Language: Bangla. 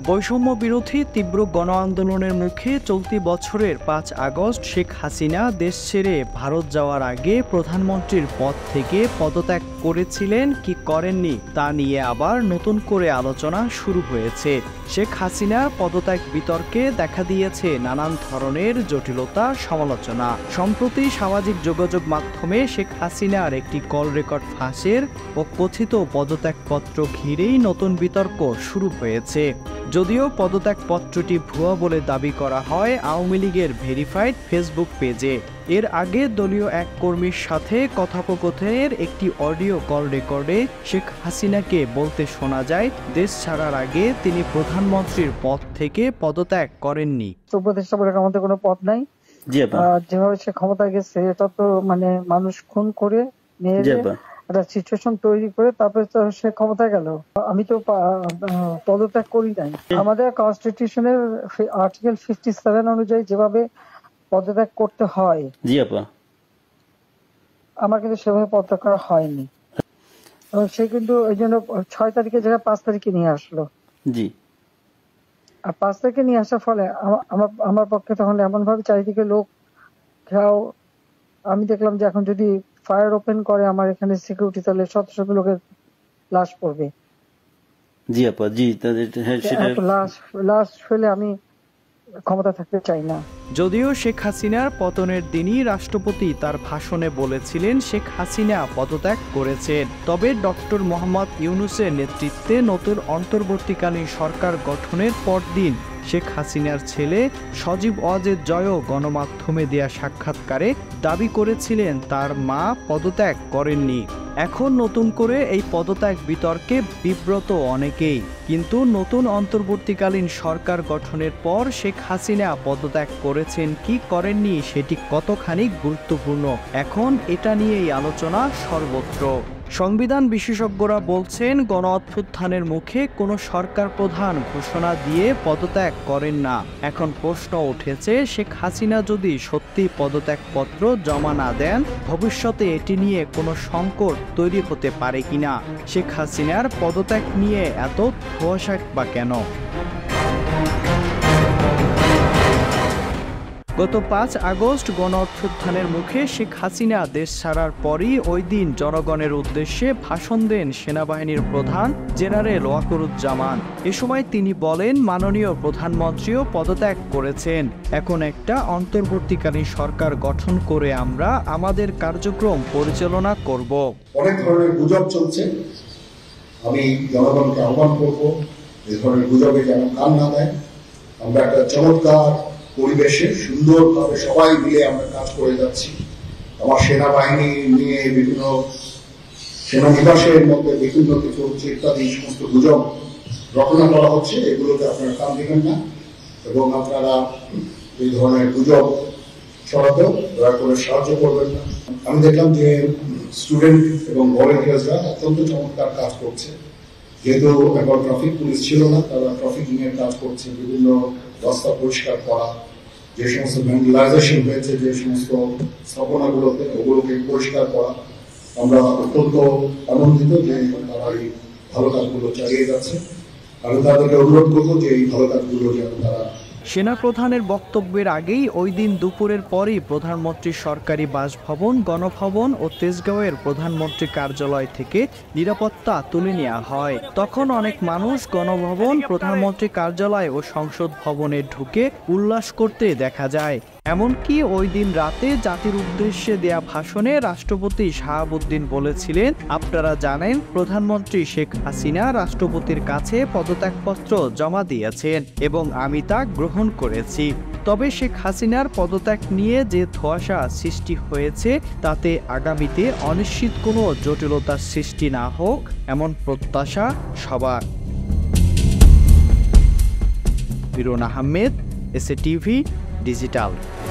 বৈষম্য বিরোধী তীব্র গণ আন্দোলনের মুখে চলতি বছরের ৫ আগস্ট শেখ হাসিনা দেশ ছেড়ে ভারত যাওয়ার আগে প্রধানমন্ত্রীর পদ থেকে পদত্যাগ করেছিলেন কি করেননি তা নিয়ে আবার নতুন করে আলোচনা শুরু হয়েছে। শেখ হাসিনার পদত্যাগ বিতর্কে দেখা দিয়েছে নানান ধরনের জটিলতা, সমালোচনা। সম্প্রতি সামাজিক যোগাযোগ মাধ্যমে শেখ হাসিনার একটি কল রেকর্ড ফাঁসের ও কথিত পদত্যাগপত্র ঘিরেই নতুন বিতর্ক শুরু হয়েছে। যদিও পদত্যাগপত্রটি ভুয়া বলে দাবি করা হয় আওয়ামী লীগের ভেরিফাইড ফেসবুক পেজে। এর আগে দলীয় এক কর্মীর সাথে কথোপকথনের একটি অডিও কল রেকর্ডে শেখ হাসিনাকে বলতে শোনা যায়, দেশ ছাড়ার আগে তিনি প্রধানমন্ত্রীর পদ থেকে পদত্যাগ করেননি। উপদেষ্টা বলে আমাদের কোনো পদ নাই, যেভাবে সে ক্ষমতা গেছে এটা তো মানুষ খুন করে মেরে একটা সিচুয়েশন তৈরি করে তারপরে তো সে ক্ষমতা গেল। আমি তো পদত্যাগ করি নাই। আমাদের কনস্টিটিউশনের আর্টিকেল 57 অনুযায়ী যেভাবে পদত্যাগ করতে হয় আমার কিন্তু সেভাবে পদত্যাগ করা হয়নি। এবং সে কিন্তু ওই জন্য 6 তারিখের জায়গায় 5 তারিখে নিয়ে আসলো। আর 5 তারিখে নিয়ে আসার ফলে আমার পক্ষে তখন এমন ভাবে চারিদিকে লোক ঘেরাও, আমি দেখলাম যে এখন যদি ফায়ার ওপেন করে আমার এখানে সিকিউরিটি, তাহলে শত শত লোকের লাশ পড়বে। লাশ ফেলে আমি ক্ষমতা থাকতে চাই না। যদিও শেখ হাসিনার পতনের দিনই রাষ্ট্রপতি তার ভাষণে বলেছিলেন শেখ হাসিনা পদত্যাগ করেছেন, তবে ডক্টর মোহাম্মদ ইউনূসের নেতৃত্বে নতুন অন্তর্বর্তীকালীন সরকার গঠনের পরদিন শেখ হাসিনার ছেলে সজীব ওয়াজেদ জয়ও গণমাধ্যমে দেয়া সাক্ষাৎকারে দাবি করেছিলেন তার মা পদত্যাগ করেননি। এখন নতুন করে এই পদত্যাগ বিতর্কে বিব্রত অনেকেই। কিন্তু নতুন অন্তর্বর্তীকালীন সরকার গঠনের পর শেখ হাসিনা পদত্যাগ করেছেন কি করেননি সেটি কতখানি গুরুত্বপূর্ণ, এখন এটা নিয়েই আলোচনা সর্বত্র। সংবিধান বিশেষজ্ঞরা বলছেন গণ অভ্যুত্থানের মুখে কোনো সরকার প্রধান ঘোষণা দিয়ে পদত্যাগ করেন না। এখন প্রশ্ন উঠেছে, শেখ হাসিনা যদি সত্যি পদত্যাগপত্র জমা না দেন ভবিষ্যতে এটি নিয়ে কোনো সংকট তৈরি হতে পারে কিনা। শেখ হাসিনার পদত্যাগ নিয়ে এত ধোঁয়াশা বা কেন? গত ৫ আগস্ট গণ অভ্যুত্থানের মুখে শেখ হাসিনা দেশ ছাড়ার পরই ওই দিন জনগণের উদ্দেশ্যে ভাষণ দেন সেনাবাহিনীর প্রধান জেনারেল ওয়াকারুজ্জামান। এ সময় তিনি বলেন, মাননীয় প্রধানমন্ত্রীও পদত্যাগ করেছেন, এখন একটা অন্তর্বর্তীকালীন সরকার গঠন করে আমরা আমাদের কার্যক্রম পরিচালনা করব। অনেক ধরনের গুজব চলছে, আমি জনগণকে আহ্বান করব এই ধরনের গুজবে যেন কান না দেয়। আমরা একটা চমৎকার পরিবেশে সুন্দরভাবে সবাই মিলে আমরা কাজ করে যাচ্ছি। আমার সেনাবাহিনী নিয়ে বিভিন্ন সেনানিবাসের মধ্যে বিভিন্ন কিছু হচ্ছে ইত্যাদি সমস্ত গুজব রচনা করা হচ্ছে, এগুলোতে আপনারা কান দিবেন না এবং আপনারা এই ধরনের গুজব ছড়াতেও দয়া করে সাহায্য করবেন না। আমি দেখলাম যে স্টুডেন্ট এবং ভলেন্টিয়ার্সরা অত্যন্ত চমৎকার কাজ করছে। যেহেতু এখন ট্রাফিক পুলিশ ছিল না, তারা ট্রাফিকিং এর কাজ করছে, বিভিন্ন রাস্তা পরিষ্কার করা, যে সমস্ত ভ্যান্ডালাইজেশন হয়েছে যে সমস্ত স্থাপনাগুলোতে ওগুলোকে পরিষ্কার করা। আমরা অত্যন্ত আনন্দিত যে তারা এই ভালো কাজগুলো চালিয়ে যাচ্ছে। আমি তাদেরকে অনুরোধ করবো যে এই ভালো কাজগুলো যেন তারা। সেনাপ্রধানের বক্তব্যের আগেই ওই দিন দুপুরের পরই প্রধানমন্ত্রীর সরকারি বাসভবন, গণভবন ও তেজগাঁওয়ের প্রধানমন্ত্রী কার্যালয় থেকে নিরাপত্তা তুলে নেওয়া হয়। তখন অনেক মানুষ গণভবন, প্রধানমন্ত্রী কার্যালয় ও সংসদ ভবনে ঢুকে উল্লাস করতে দেখা যায়। এমনকি ওই দিন রাতে জাতির উদ্দেশ্যে দেয়া ভাষণে রাষ্ট্রপতি শাহাবুদ্দিন বলেছিলেন, আপনারা জানেন প্রধানমন্ত্রী শেখ হাসিনা রাষ্ট্রপতির কাছে পদত্যাগপত্র জমা দিয়েছেন এবং আমি তা গ্রহণ করেছি। তবে শেখ হাসিনার পদত্যাগ নিয়ে যে ধোঁয়াশা সৃষ্টি হয়েছে তাতে আগামীতে অনিশ্চিত কোনো জটিলতার সৃষ্টি না হোক এমন প্রত্যাশা সবার। Biron Ahmed, SA TV digital.